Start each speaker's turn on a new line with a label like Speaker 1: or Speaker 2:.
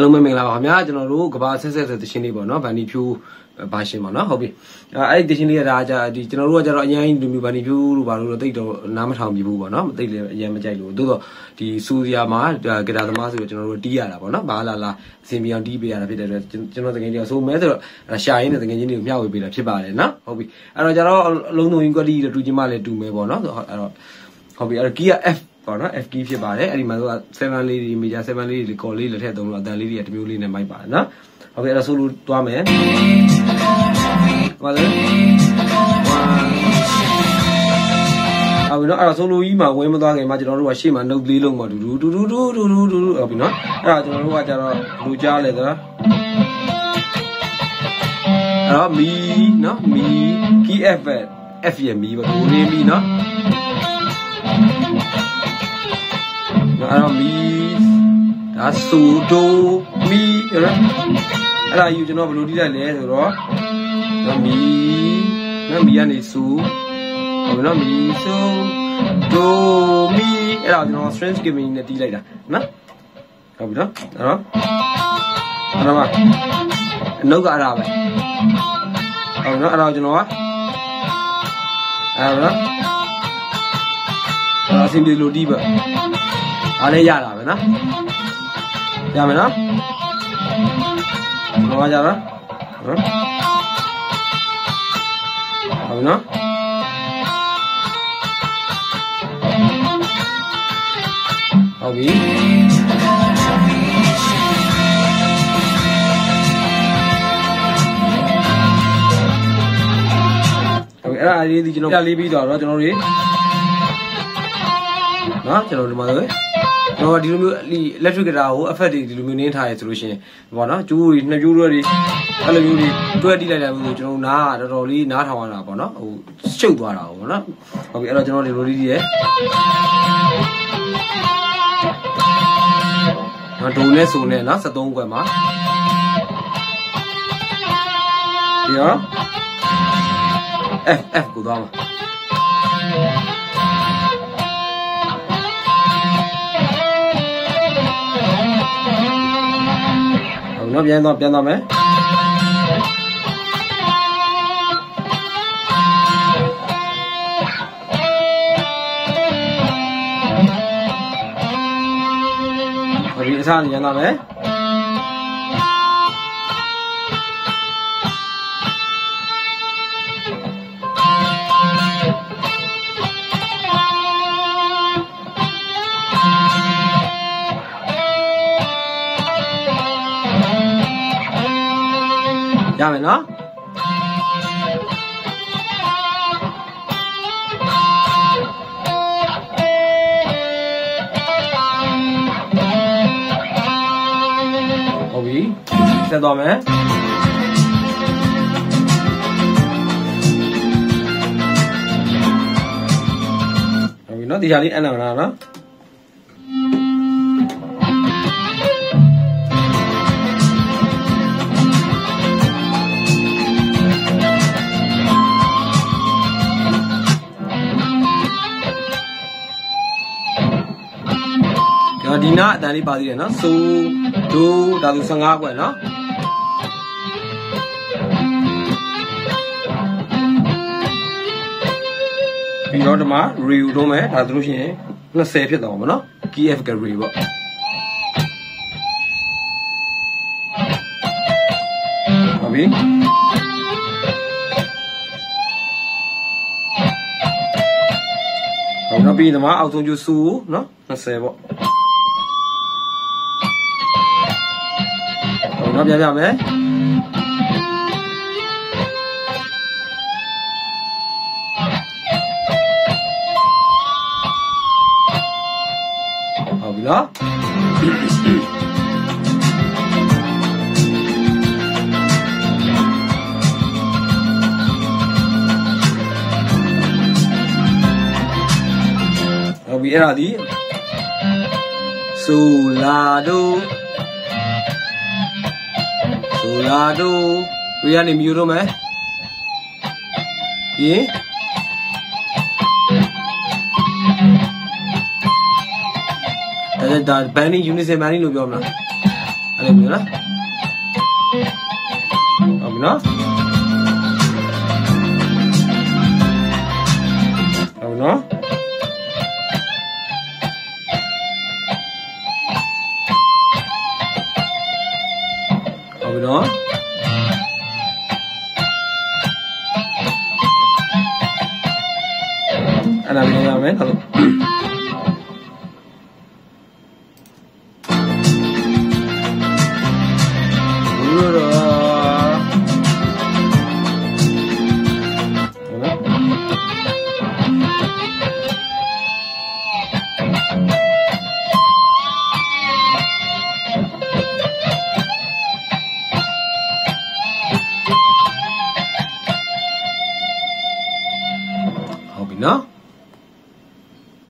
Speaker 1: အားလုံးပဲမင်္ဂလာပါခင်ဗျာကျွန်တော်တို့ကဘာဆက်ဆက်တခြင်းလေးပေါ့နော်ဗန်နီဖြူဘာရှင်ပေါ့နော်ဟုတ်ပြီအဲ့ဒီတခြင်းလေးကဒါကြဒီကျွန်တော်တို့ကကြတော့အရင်လူမျိုးဗန်နီဖြူလို့ဘာလို့တိတ်တော့နားမထောင်ပြဘူးပေါ့နော်တိတ်လည်းအရင်မကြိုက်လို့သို့တော့ဒီစူစီယာမှာဂတာသမားဆိုတော့ကျွန်တော်တို့တီးရတာပေါ့နော်ဘာလာအစီအပြောင်းတီးပေးရတာဖြစ်တဲ့အတွက်ကျွန်တော်တကယ်ကြီးဆိုမဲဆိုတော့ရှာရင်းနဲ့တကယ်ကြီးတွေကိုမျှဝေပေးတာဖြစ်ပါတယ်နော်ဟုတ်ပြီအဲ့တော့ကြတော့အလုံးစုံကြီးကွက်တီတူချင်းမလည်းတူမဲပေါ့နော်အဲ့တော့ဟုတ်ပြီအဲ့တော့ key က Fပေါ့နော် F key ဖြစ်ပါတယ်အဲ့ဒီမှာက7လေးတွေ major 7လေးတွေ call လေးလက်ထက်သုံးလို့အတန်လေးတွေကတမျိုးလေးနဲ့မိုက်ပါတယ်နော်ဟုတ်ပြီအဲ့တော့ဆိုလို့တွားမယ်ဟုတ်တယ်အဲ့တော့ဆိုလိုကြီးမှာဝင်းမသွားခင်မှာကျွန်တော်တို့ကရှေ့မှာ note လေးလုံးမှာဒူဟုတ်ပြီနော်အဲ့တော့ကျွန်တော်တို့ကကြတော့လူကြားလဲသလားအဲ့တော့မီနော်မီ key F ရဲ့မီပေါ့ဒူလေးမီနော်အဲ့တော့မီဒါဆူဒိုမီအဲ့ဒါယူကျွန်တော်ဘယ်လိုတီးလိုက်လဲဆိုတော့နော်မီကနေဆူဟုတ်ပြီနော်မီဆူဒိုမီအဲ့ဒါကျွန်တော် strength skimming နဲ့တီးလိုက်တာနော်ဟုတ်ပြီနော်အဲ့တော့မှာအနောက်ကအဲ့ဒါပဲဟုတ်နော်အဲ့ဒါကျွန်တော်ကအဲ့ဒါအဆင်ပြေလို့တီးပါအားလည်းရတာပဲနော်ရမယ်နော်ဘာကြလားဟုတ်ပြီနော်ဟုတ်ပြီအဲ့ဒါလေးဒီကျွန်တော်ပြလေးပြီးတော့ကျွန်တော်တို့နော်ကျွန်တော်ဒီမှာလေတော့ဒီလိုမျိုး electric guitar ကို effect တွေဒီလိုမျိုးနင်းထားရဆိုလို့ရှိရင်ပေါ့နော်ကျိုးတွေနှစ်ကျိုးတွေအဲ့လိုမျိုးတွေတွဲတိလိုက်တယ်ဆိုကျွန်တော်နားကတော်တော်လေးနားထောင်ရတာပေါ့နော်ဟိုရှုပ်သွားတာပေါ့နော်ဟုတ်ပြီအဲ့တော့ကျွန်တော်ဒီလိုလေးကြီးရယ်နော်ဒိုနဲ့ဆိုနဲ့နော်73ခွဲမှာဒီရော F ကိုသွားမှာနော်ပြန်တော့မယ်ဟုတ်ပြီအစားညံတော့မယ်ရမယ်နော်ဟုတ်ပြီဆက်သွားမယ်ဟုတ်ပြီနော်ဒီဟာလေးအနံ့လာနော်ဒီနာအတန်လေးပါသေးတယ်နော်ဆိုဒိုဒါဆို15ခွဲနော်ပြီးတော့ဒီမှာ review လုပ်မယ်ဒါဆိုလို့ရှိရင်20ဖြစ်သွားမှာနော် key F က review ပေါ့ဟုတ်ပြီဟုတ်တော့ပြီးဒီမှာအောက်ဆုံးကျဆူနော်20ပေါ့နော်ပြပြမယ်ဟုတ်ပြီနော်ဟုတ်ပြီအဲ့ဒါဒီဆိုလာဒိုလာတို့ဝေးကနေမြူတော့မယ်ပြီးဒါ banding unison banding လို့ပြောမလားအဲ့လိုမျိုးနော်ဟုတ်ပြီနော်ဟုတ်နော်ဟုတ်ပြီနော်အဲ့ဒါလေးရမယ်ဟုတ်